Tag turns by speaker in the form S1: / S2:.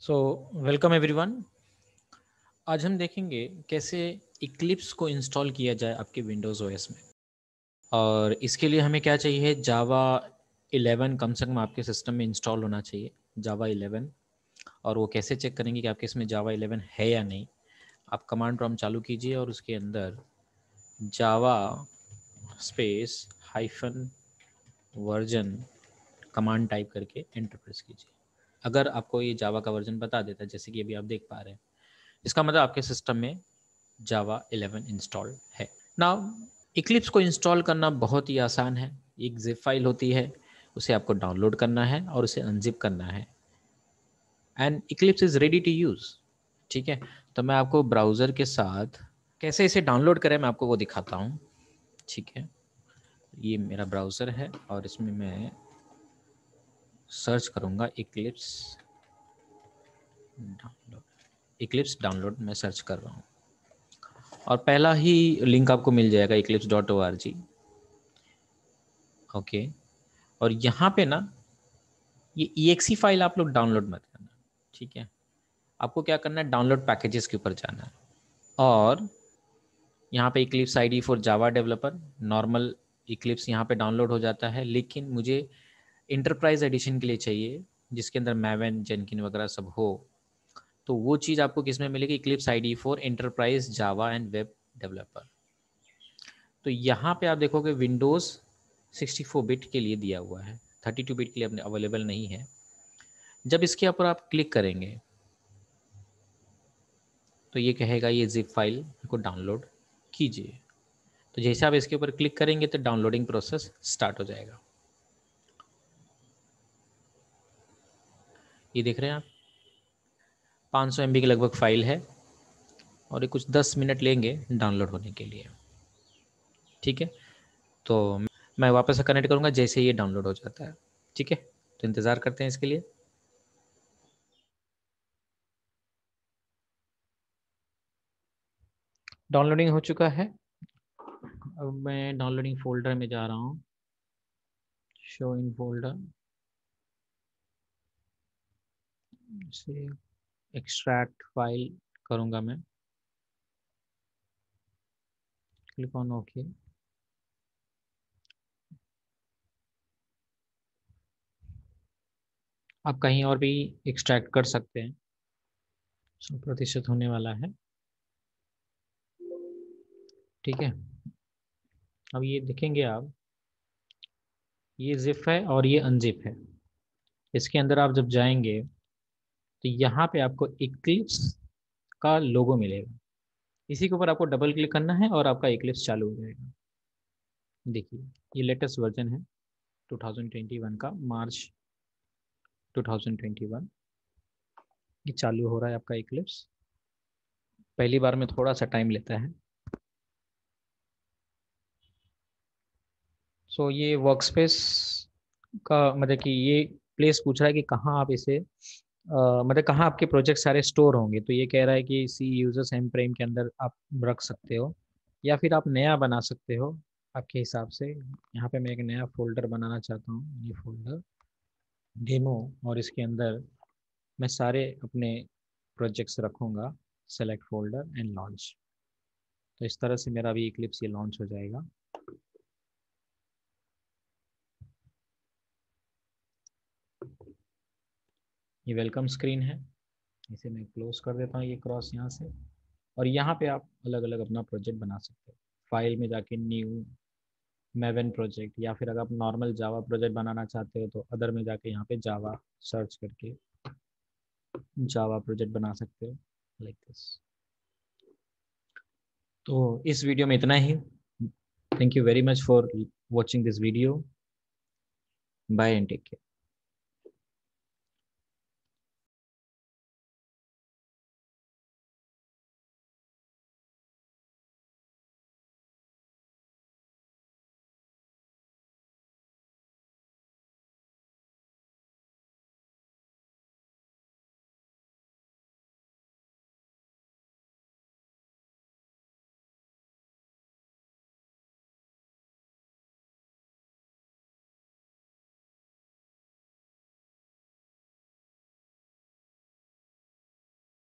S1: So welcome everyone. आज हम देखेंगे कैसे इक्लिप्स को इंस्टॉल किया जाए आपके विंडोज़ ओएस में। और इसके लिए हमें क्या चाहिए, जावा 11 कम से कम आपके सिस्टम में इंस्टॉल होना चाहिए, जावा 11। और वो कैसे चेक करेंगे कि आपके इसमें जावा 11 है या नहीं। आप कमांड प्रॉम्प्ट चालू कीजिए और उसके अंदर Java space hyphen version command type करके एंटर प्रेस कीजिए। अगर आपको ये जावा का वर्जन बता देता है, जैसे कि अभी आप देख पा रहे हैं, इसका मतलब आपके सिस्टम में जावा 11 इंस्टॉल है। नाउ इक्लिप्स को इंस्टॉल करना बहुत ही आसान है। एक जिप फाइल होती है, उसे आपको डाउनलोड करना है और उसे अनजिप करना है and Eclipse is ready to use. ठीक है, तो मैं आपको ब्राउज़र के साथ कैसे इसे डाउनलोड करें मैं आपको वो दिखाता हूँ। ठीक है, ये मेरा ब्राउज़र है और इसमें मैं सर्च करूँगा इक्लिप्स डाउनलोड। इक्लिप्स डाउनलोड मैं सर्च कर रहा हूँ और पहला ही लिंक आपको मिल जाएगा eclipse.org। ओके, और यहाँ पे ना ये exe फाइल आप लोग डाउनलोड मत करना। ठीक है, आपको क्या करना है, डाउनलोड पैकेजेस के ऊपर जाना है और यहाँ पे Eclipse ID for Java developer normal Eclipse यहाँ पे डाउनलोड हो जाता है, लेकिन मुझे इंटरप्राइज एडिशन के लिए चाहिए जिसके अंदर मैवन जेनकिन वगैरह सब हो। तो वो चीज़ आपको किस में मिलेगी, Eclipse ID for enterprise Java and web developer. तो यहाँ पे आप देखोगे विंडोज़ 64 बिट के लिए दिया हुआ है, 32 बिट के लिए अवेलेबल नहीं है। जब इसके ऊपर आप क्लिक करेंगे तो ये कहेगा ये जिप फाइल को डाउनलोड कीजिए। तो जैसे आप इसके ऊपर क्लिक करेंगे तो डाउनलोडिंग प्रोसेस स्टार्ट हो जाएगा। ये देख रहे हैं आप, 500 MB के लगभग फाइल है और ये कुछ 10 मिनट लेंगे डाउनलोड होने के लिए। ठीक है, तो मैं वापस से कनेक्ट करूँगा जैसे ये डाउनलोड हो जाता है। ठीक है, तो इंतज़ार करते हैं इसके लिए। डाउनलोडिंग हो चुका है। अब मैं डाउनलोडिंग फोल्डर में जा रहा हूँ, शो इन फोल्डर से एक्सट्रैक्ट फाइल करूँगा मैं, क्लिक ऑन ओके। आप कहीं और भी एक्सट्रैक्ट कर सकते हैं, 100% होने वाला है। ठीक है, अब ये देखेंगे आप, ये जिप है और ये अनजिप है। इसके अंदर आप जब जाएंगे तो यहाँ पे आपको इक्लिप्स का लोगो मिलेगा, इसी के ऊपर आपको डबल क्लिक करना है और आपका इक्लिप्स चालू हो जाएगा। देखिए, ये लेटेस्ट वर्जन है 2021 का, मार्च 2021। ये चालू हो रहा है आपका इक्लिप्स। पहली बार में थोड़ा सा टाइम लेता है। सो ये वर्कस्पेस का मतलब कि ये प्लेस पूछ रहा है कि कहाँ आप इसे मतलब कहाँ आपके प्रोजेक्ट सारे स्टोर होंगे। तो ये कह रहा है कि सी यूजर्स एम प्रेम के अंदर आप रख सकते हो या फिर आप नया बना सकते हो आपके हिसाब से। यहाँ पे मैं एक नया फोल्डर बनाना चाहता हूँ, ये फोल्डर डेमो, और इसके अंदर मैं सारे अपने प्रोजेक्ट्स रखूँगा। Select folder and launch. तो इस तरह से मेरा भी इक्लिप्स ये लॉन्च हो जाएगा। ये वेलकम स्क्रीन है, इसे मैं क्लोज कर देता हूँ, ये क्रॉस यहाँ से। और यहाँ पे आप अलग अलग अपना प्रोजेक्ट बना सकते हो। फाइल में जाके न्यू मैवन प्रोजेक्ट, या फिर अगर आप नॉर्मल जावा प्रोजेक्ट बनाना चाहते हो तो अदर में जाके यहाँ पे जावा सर्च करके जावा प्रोजेक्ट बना सकते हो लाइक दिस। तो इस वीडियो में इतना ही। Thank you very much for watching this video. Bye and take care.